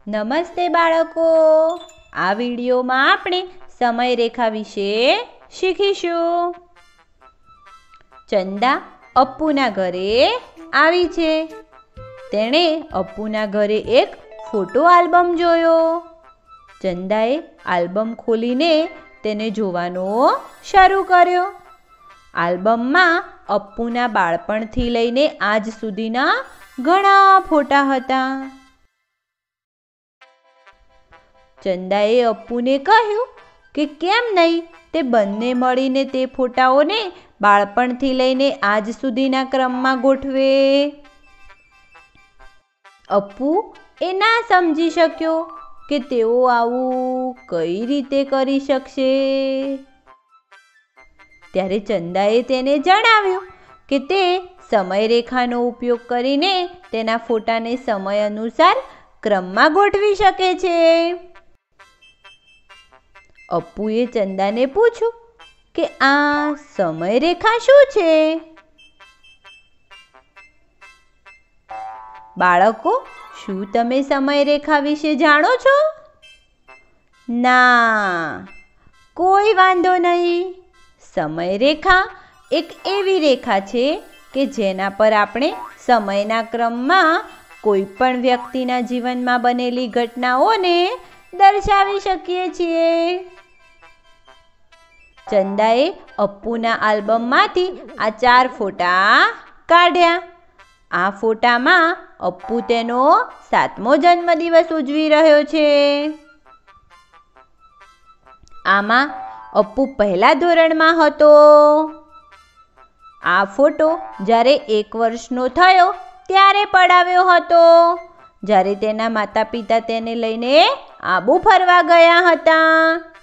નમસ્તે બાળકો, આ વિડીયોમાં આપણે સમયરેખા વિશે શીખીશું. ચંદા અપ્પુના ઘરે આવી છે. તેણે અપ્પુના ઘરે એક ફોટો આલ્બમ જોયો. ચંદાએ આલ્બમ ખોલીને તેને જોવાનો શરૂ કર્યો. આલ્બમમાં અપ્પુના બાળપણથી લઈને આજ સુધીના ઘણા ફોટા હતા. ચંદાએ અપ્પુને કહ્યું કે કેમ નહીં તે બંને મળીને તે ફોટાઓને બાળપણથી લઈને આજ સુધીના ક્રમમાં ગોઠવે. અપ્પુ એ ના સમજી શક્યો કે તેઓ આવું કઈ રીતે કરી શકશે. ત્યારે ચંદાએ તેને જણાવ્યું કે તે સમયરેખાનો ઉપયોગ કરીને તેના ફોટાને સમય અનુસાર ક્રમમાં ગોઠવી શકે છે. અપ્પુએ ચંદાને પૂછ્યું કે આ સમયરેખા શું છે? બાળકો, શું તમે સમયરેખા વિશે જાણો છો? ના, કોઈ વાંધો નહીં. સમયરેખા એક એવી રેખા છે કે જેના પર આપણે સમયના ક્રમમાં કોઈ પણ વ્યક્તિના જીવનમાં બનેલી ઘટનાઓને દર્શાવી શકીએ છીએ. ચંદાએ અપ્પુના આલ્બમમાંથી આ 4 ફોટા કાઢ્યા. આ ફોટામાં અપ્પુ તેનો 7મો જન્મદિવસ ઉજવી રહ્યો છે. આમાં અપ્પુ પહેલા ધોરણમાં હતો. આ ફોટો જ્યારે 1 વર્ષનો થયો ત્યારે પડાવ્યો હતો, જ્યારે તેના માતા પિતા તેને લઈને આબુ ફરવા ગયા હતા.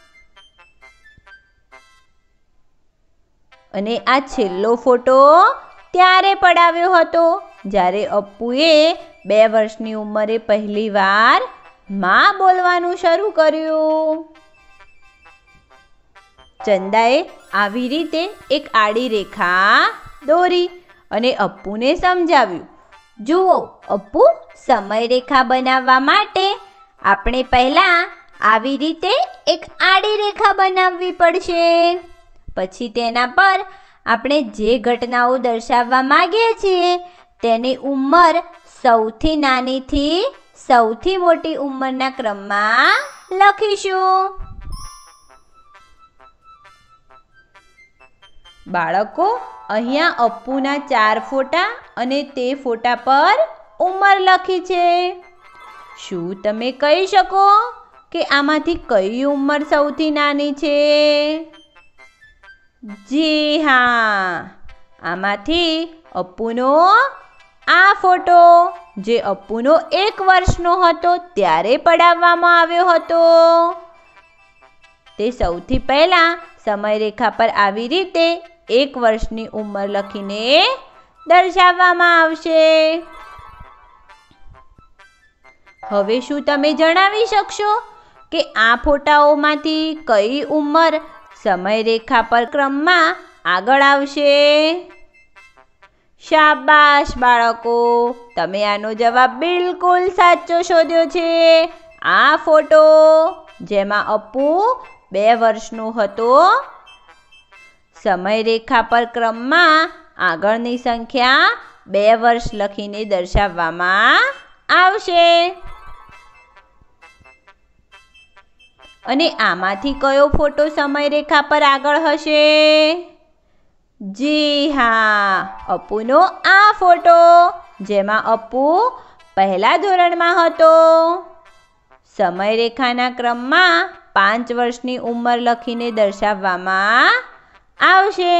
અને આ છેલ્લો ફોટો ત્યારે પડાવ્યો હતો જ્યારે અપ્પુએ 2 વર્ષની ઉંમરે પહેલીવાર માં બોલવાનું શરૂ કર્યું. ચંદાએ આવી રીતે એક આડી રેખા દોરી અને અપ્પુને સમજાવ્યું. જુઓ અપ્પુ, સમયરેખા બનાવવા માટે આપણે પહેલા આવી રીતે એક આડી રેખા બનાવવી પડશે. પછી તેના પર આપણે જે ઘટનાઓ દર્શાવવા માંગીએ છીએ તેની ઉંમર સૌથી નાનીથી સૌથી મોટી ઉંમરના ક્રમમાં લખીશું. બાળકો, અહીંયા અપ્પુના 4 ફોટા અને તે ફોટા પર ઉંમર લખી છે. શું તમે કહી શકો કે આમાંથી કઈ ઉંમર સૌથી નાની છે? જી હા, આમાંથી અપ્પુનો આ ફોટો, જે અપ્પુનો 1 વર્ષનો હતો ત્યારે પડાવવામાં આવ્યો હતો. તે સૌથી પહેલા સમયરેખા પર આવી રીતે 1 વર્ષની ઉંમર લખીને દર્શાવવામાં આવશે. હવે શું તમે જણાવી શકશો કે આ ફોટાઓમાંથી કઈ ઉંમર સમયરેખા પર ક્રમમાં આગળ આવશે? શાબાશ બાળકો, તમે આનો જવાબ બિલકુલ સાચો શોધ્યો છે. આ ફોટો જેમાં અપ્પુ 2 વર્ષનો હતો, સમયરેખા પર ક્રમમાં આગળની સંખ્યા 2 વર્ષ લખીને દર્શાવવામાં આવશે. અને આમાંથી કયો ફોટો સમયરેખા પર આગળ હશે? જી હા, અપ્પુનો આ ફોટો, જેમાં અપ્પુ પહેલા ધોરણમાં હતો. સમયરેખાના ક્રમમાં 5 વર્ષની ઉંમર લખીને દર્શાવવામાં આવશે.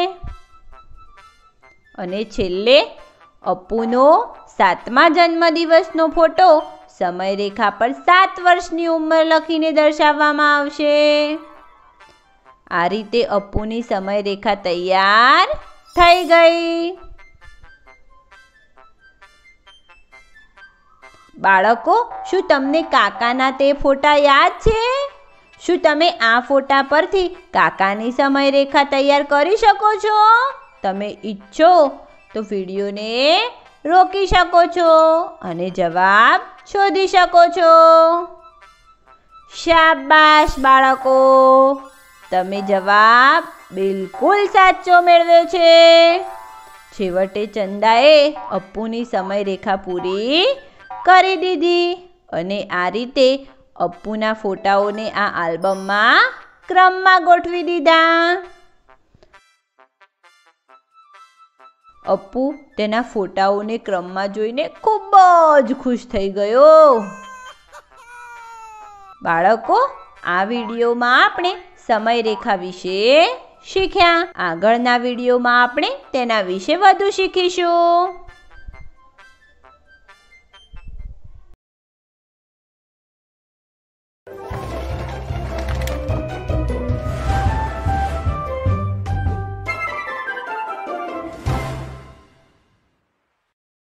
અને છેલ્લે અપ્પુનો 7મા જન્મદિવસનો ફોટો સમયરેખા પર 7 વર્ષની ઉંમર લખીને દર્શાવવામાં આવશે. આ રીતે અપ્પુની સમયરેખા તૈયાર થઈ ગઈ. બાળકો, શું તમને કાકાના તે ફોટા યાદ છે? શું તમે આ ફોટા પરથી કાકાની સમયરેખા તૈયાર કરી શકો છો? તમે ઈચ્છો તો વિડીયોને રોકી શકો છો અને જવાબ શોધી શકો છો. શાબાશ બાળકો, તમે જવાબ બિલકુલ સાચો મેળવ્યો છે. છેવટે ચંદાએ અપ્પુની સમયરેખા પૂરી કરી દીધી અને આ રીતે અપ્પુના ફોટાઓને આ આલ્બમમાં ક્રમમાં ગોઠવી દીધા. અપ્પુ તેના ફોટાઓને ક્રમમાં જોઈને ખૂબ જ ખુશ થઈ ગયો. બાળકો, આ વિડીયોમાં આપણે સમયરેખા વિશે શીખ્યા. આગળના વિડીયોમાં આપણે તેના વિશે વધુ શીખીશું.